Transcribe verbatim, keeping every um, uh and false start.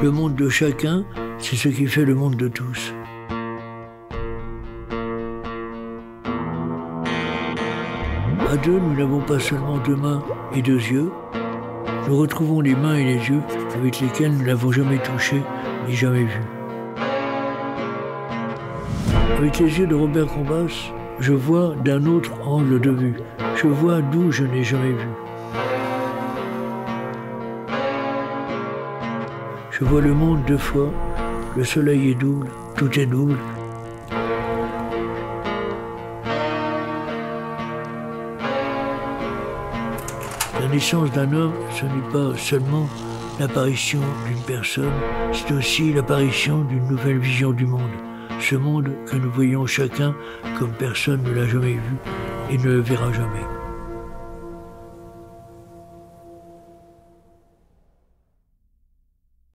Le monde de chacun, c'est ce qui fait le monde de tous. À deux, nous n'avons pas seulement deux mains et deux yeux. Nous retrouvons les mains et les yeux avec lesquels nous n'avons jamais touché ni jamais vu. Avec les yeux de Robert Combas, je vois d'un autre angle de vue. Je vois d'où je n'ai jamais vu. Je vois le monde deux fois. Le soleil est double, tout est double. La naissance d'un homme, ce n'est pas seulement l'apparition d'une personne, c'est aussi l'apparition d'une nouvelle vision du monde. Ce monde que nous voyons chacun comme personne ne l'a jamais vu et ne le verra jamais.